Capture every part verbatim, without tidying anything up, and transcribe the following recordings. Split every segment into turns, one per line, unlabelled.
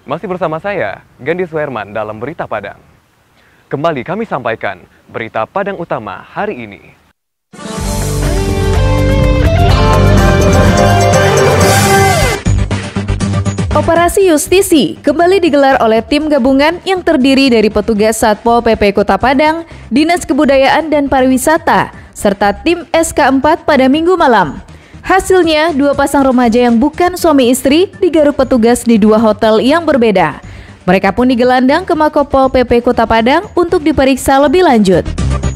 Masih bersama saya, Gandhi Suherman dalam Berita Padang. Kembali kami sampaikan Berita Padang Utama hari ini.
Operasi Justisi kembali digelar oleh tim gabungan yang terdiri dari petugas Satpol P P Kota Padang, Dinas Kebudayaan dan Pariwisata, serta tim S K empat pada Minggu malam. Hasilnya, dua pasang remaja yang bukan suami istri digaruk petugas di dua hotel yang berbeda. Mereka pun digelandang ke Makopol P P Kota Padang untuk diperiksa lebih lanjut.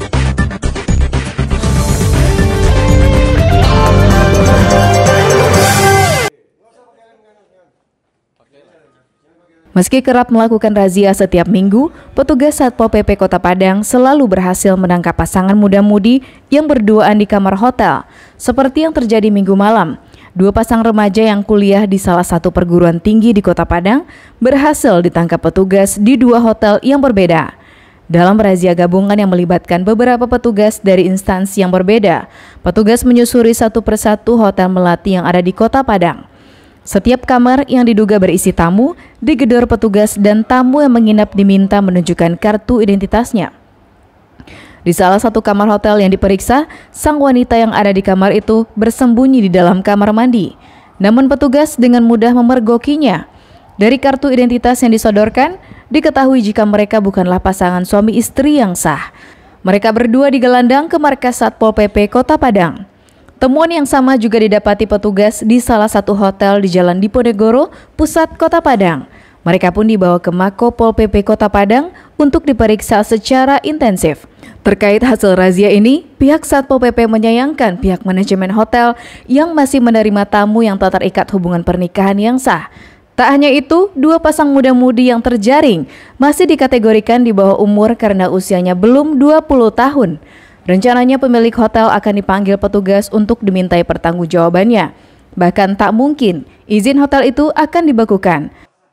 Meski kerap melakukan razia setiap minggu, petugas Satpol P P Kota Padang selalu berhasil menangkap pasangan muda-mudi yang berduaan di kamar hotel, seperti yang terjadi minggu malam. Dua pasang remaja yang kuliah di salah satu perguruan tinggi di Kota Padang berhasil ditangkap petugas di dua hotel yang berbeda. Dalam razia gabungan yang melibatkan beberapa petugas dari instansi yang berbeda, petugas menyusuri satu persatu hotel melati yang ada di Kota Padang. Setiap kamar yang diduga berisi tamu digedor petugas dan tamu yang menginap diminta menunjukkan kartu identitasnya. Di salah satu kamar hotel yang diperiksa, sang wanita yang ada di kamar itu bersembunyi di dalam kamar mandi. Namun petugas dengan mudah memergokinya. Dari kartu identitas yang disodorkan, diketahui jika mereka bukanlah pasangan suami istri yang sah. Mereka berdua digelandang ke markas Satpol P P Kota Padang. Temuan yang sama juga didapati petugas di salah satu hotel di Jalan Diponegoro, pusat Kota Padang. Mereka pun dibawa ke Makopol P P Kota Padang untuk diperiksa secara intensif. Terkait hasil razia ini, pihak Satpol P P menyayangkan pihak manajemen hotel yang masih menerima tamu yang tak terikat hubungan pernikahan yang sah. Tak hanya itu, dua pasang muda-mudi yang terjaring masih dikategorikan di bawah umur karena usianya belum dua puluh tahun. Rencananya pemilik hotel akan dipanggil petugas untuk dimintai pertanggungjawabannya. Bahkan tak mungkin izin hotel itu akan dibekukan.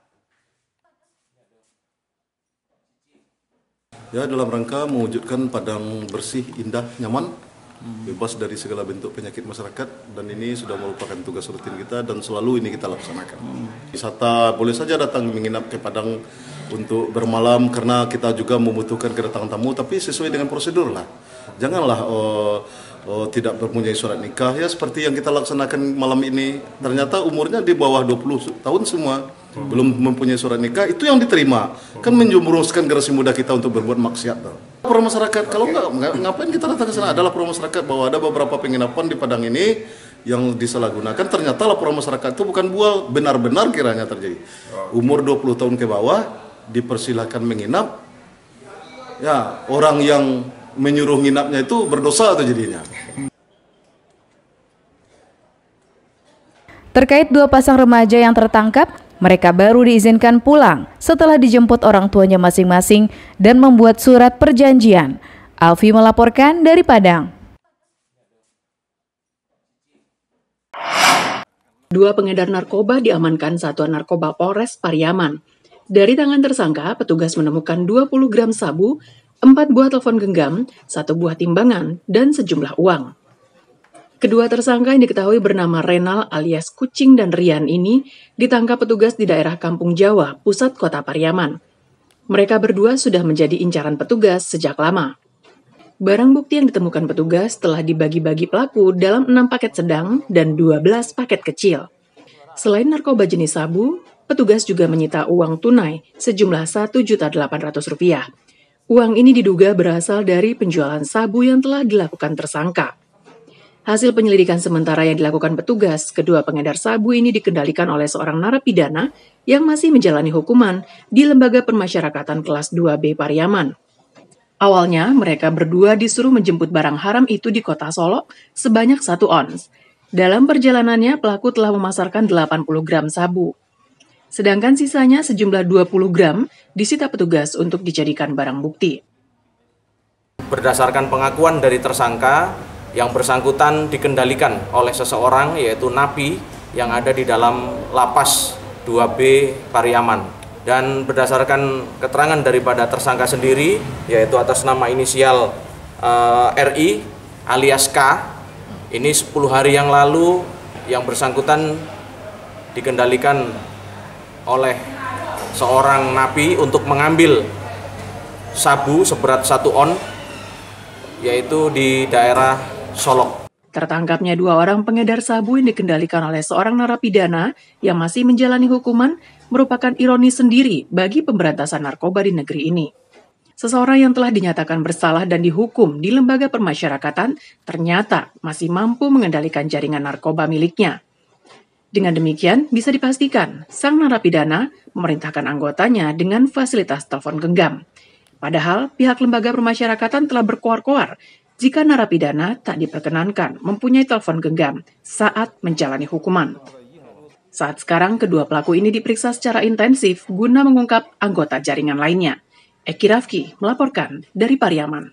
Ya, dalam rangka mewujudkan Padang bersih, indah, nyaman, bebas dari segala bentuk penyakit masyarakat, dan ini sudah merupakan tugas rutin kita dan selalu ini kita laksanakan. Wisata boleh saja datang menginap ke Padang untuk bermalam karena kita juga membutuhkan kedatangan tamu, tapi sesuai dengan prosedur lah. Janganlah oh, oh, tidak mempunyai surat nikah ya seperti yang kita laksanakan malam ini. Ternyata umurnya di bawah dua puluh tahun semua, hmm. belum mempunyai surat nikah, itu yang diterima. Kan menjuruskan generasi muda kita untuk berbuat maksiat. Pro masyarakat, kalau enggak, ngapain kita datang ke sana? Adalah pro masyarakat bahwa ada beberapa penginapan di Padang ini yang disalahgunakan. Ternyata laporan masyarakat itu bukan bual, benar-benar kiranya terjadi. Umur dua puluh tahun ke bawah dipersilakan menginap. Ya, orang yang menyuruh nginapnya itu berdosa atau jadinya.
Terkait dua pasang remaja yang tertangkap, mereka baru diizinkan pulang setelah dijemput orang tuanya masing-masing dan membuat surat perjanjian. Alfi melaporkan dari Padang.
Dua pengedar narkoba diamankan Satuan Narkoba Polres Pariaman. Dari tangan tersangka, petugas menemukan dua puluh gram sabu, empat buah telepon genggam, satu buah timbangan, dan sejumlah uang. Kedua tersangka yang diketahui bernama Renal alias Kucing dan Rian ini ditangkap petugas di daerah Kampung Jawa, pusat Kota Pariaman. Mereka berdua sudah menjadi incaran petugas sejak lama. Barang bukti yang ditemukan petugas telah dibagi-bagi pelaku dalam enam paket sedang dan dua belas paket kecil. Selain narkoba jenis sabu, petugas juga menyita uang tunai sejumlah satu juta delapan ratus rupiah. Uang ini diduga berasal dari penjualan sabu yang telah dilakukan tersangka. Hasil penyelidikan sementara yang dilakukan petugas, kedua pengedar sabu ini dikendalikan oleh seorang narapidana yang masih menjalani hukuman di Lembaga Permasyarakatan Kelas dua B Pariaman. Awalnya, mereka berdua disuruh menjemput barang haram itu di Kota Solo sebanyak satu ons. Dalam perjalanannya, pelaku telah memasarkan delapan puluh gram sabu. Sedangkan sisanya sejumlah dua puluh gram disita petugas untuk dijadikan barang bukti.
Berdasarkan pengakuan dari tersangka, yang bersangkutan dikendalikan oleh seseorang yaitu napi yang ada di dalam lapas dua B Pariaman. Dan berdasarkan keterangan daripada tersangka sendiri, yaitu atas nama inisial uh, R I alias K, ini sepuluh hari yang lalu yang bersangkutan dikendalikan oleh seorang napi untuk mengambil sabu seberat satu on, yaitu di daerah Solok.
Tertangkapnya dua orang pengedar sabu yang dikendalikan oleh seorang narapidana yang masih menjalani hukuman merupakan ironi sendiri bagi pemberantasan narkoba di negeri ini. Seseorang yang telah dinyatakan bersalah dan dihukum di lembaga permasyarakatan ternyata masih mampu mengendalikan jaringan narkoba miliknya. Dengan demikian, bisa dipastikan sang narapidana memerintahkan anggotanya dengan fasilitas telepon genggam. Padahal, pihak lembaga permasyarakatan telah berkoar-koar jika narapidana tak diperkenankan mempunyai telepon genggam saat menjalani hukuman. Saat sekarang, kedua pelaku ini diperiksa secara intensif guna mengungkap anggota jaringan lainnya. Eki Rafki melaporkan dari Pariaman.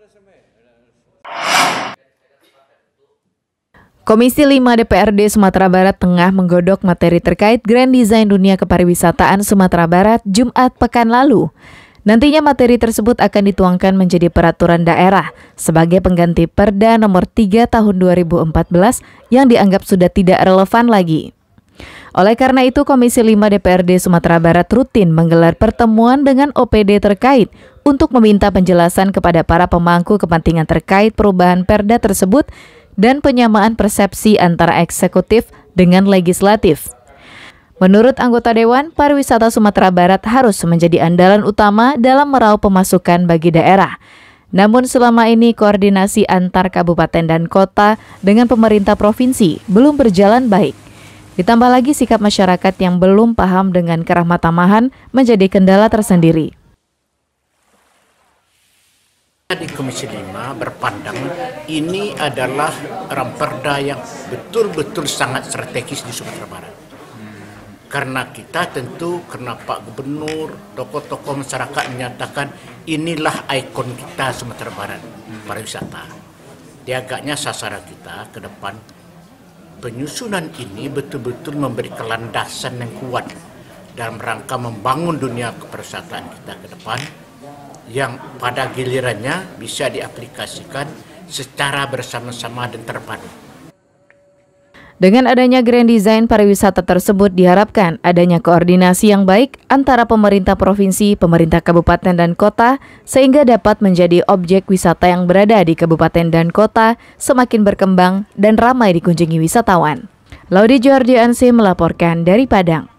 Komisi lima D P R D Sumatera Barat tengah menggodok materi terkait Grand Design Dunia Kepariwisataan Sumatera Barat Jumat pekan lalu. Nantinya materi tersebut akan dituangkan menjadi peraturan daerah sebagai pengganti Perda nomor tiga tahun dua ribu empat belas yang dianggap sudah tidak relevan lagi. Oleh karena itu, Komisi lima D P R D Sumatera Barat rutin menggelar pertemuan dengan O P D terkait untuk meminta penjelasan kepada para pemangku kepentingan terkait perubahan Perda tersebut dan penyamaan persepsi antara eksekutif dengan legislatif. Menurut anggota Dewan, pariwisata Sumatera Barat harus menjadi andalan utama dalam meraup pemasukan bagi daerah. Namun selama ini koordinasi antar kabupaten dan kota dengan pemerintah provinsi belum berjalan baik. Ditambah lagi sikap masyarakat yang belum paham dengan kerah tamahan menjadi kendala tersendiri.
Di Komisi lima berpandang ini adalah ramperda yang betul-betul sangat strategis di Sumatera Barat. Karena kita tentu, karena Pak Gubernur, tokoh-tokoh masyarakat menyatakan inilah ikon kita Sumatera Barat, pariwisata. Dia agaknya sasaran kita ke depan. Penyusunan ini betul-betul memberi kelandasan yang kuat dalam rangka membangun dunia kepariwisataan kita ke depan yang pada gilirannya bisa diaplikasikan secara bersama-sama dan terpadu.
Dengan adanya Grand Design pariwisata tersebut diharapkan adanya koordinasi yang baik antara pemerintah provinsi, pemerintah kabupaten dan kota sehingga dapat menjadi objek wisata yang berada di kabupaten dan kota semakin berkembang dan ramai dikunjungi wisatawan. Laudi Jordiansi melaporkan dari Padang.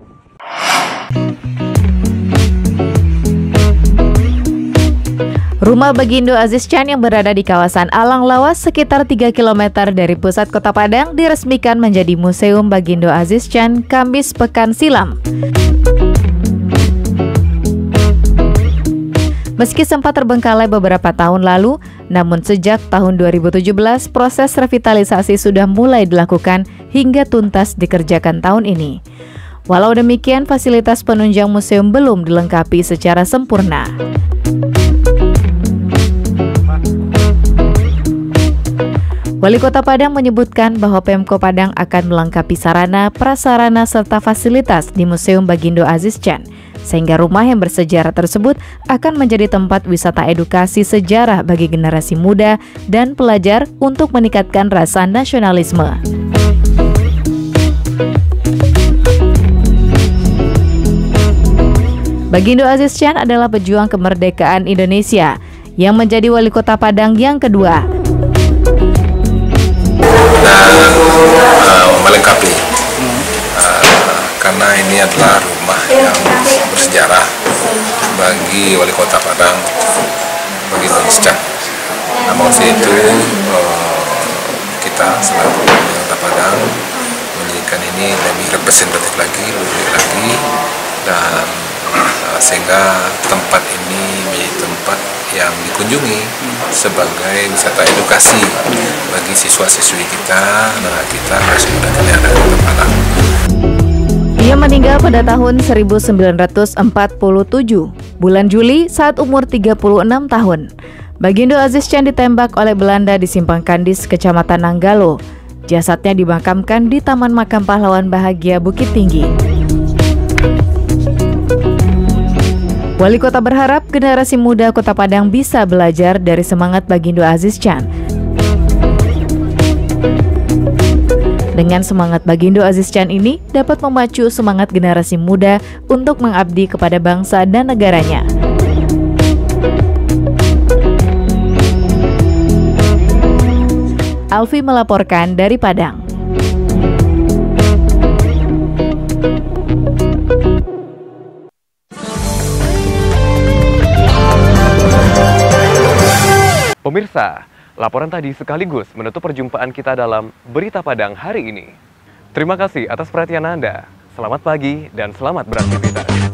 Rumah Bagindo Aziz Chan yang berada di kawasan Alang Lawas sekitar tiga kilometer dari pusat kota Padang diresmikan menjadi Museum Bagindo Aziz Chan Kamis pekan silam. Meski sempat terbengkalai beberapa tahun lalu, namun sejak tahun dua ribu tujuh belas proses revitalisasi sudah mulai dilakukan hingga tuntas dikerjakan tahun ini. Walau demikian, fasilitas penunjang museum belum dilengkapi secara sempurna. Wali Kota Padang menyebutkan bahwa Pemko Padang akan melengkapi sarana, prasarana, serta fasilitas di Museum Bagindo Aziz Chan, sehingga rumah yang bersejarah tersebut akan menjadi tempat wisata edukasi sejarah bagi generasi muda dan pelajar untuk meningkatkan rasa nasionalisme. Bagindo Aziz Chan adalah pejuang kemerdekaan Indonesia yang menjadi wali kota Padang yang kedua.
Dan uh, melengkapi uh, karena ini adalah rumah yang bersejarah bagi wali kota Padang, bagi Indonesia. Nah, maksud itu uh, kita selaku wali kota Padang menjadikan ini lebih representatif lagi, lebih lagi, dan uh, sehingga tempat ini menjadi tempat yang dikunjungi sebagai wisata edukasi bagi siswa-siswi kita, anak kita, masyarakat yang ada di Kota Padang.
Ia meninggal pada tahun seribu sembilan ratus empat puluh tujuh, bulan Juli saat umur tiga puluh enam tahun. Bagindo Aziz Chan ditembak oleh Belanda di Simpang Kandis, Kecamatan Nanggalo. Jasadnya dimakamkan di Taman Makam Pahlawan Bahagia, Bukit Tinggi. Wali Kota berharap generasi muda Kota Padang bisa belajar dari semangat Bagindo Aziz Chan. Dengan semangat Bagindo Aziz Chan ini dapat memacu semangat generasi muda untuk mengabdi kepada bangsa dan negaranya. Alfi melaporkan dari Padang.
Pemirsa, laporan tadi sekaligus menutup perjumpaan kita dalam Berita Padang hari ini. Terima kasih atas perhatian Anda. Selamat pagi dan selamat beraktivitas.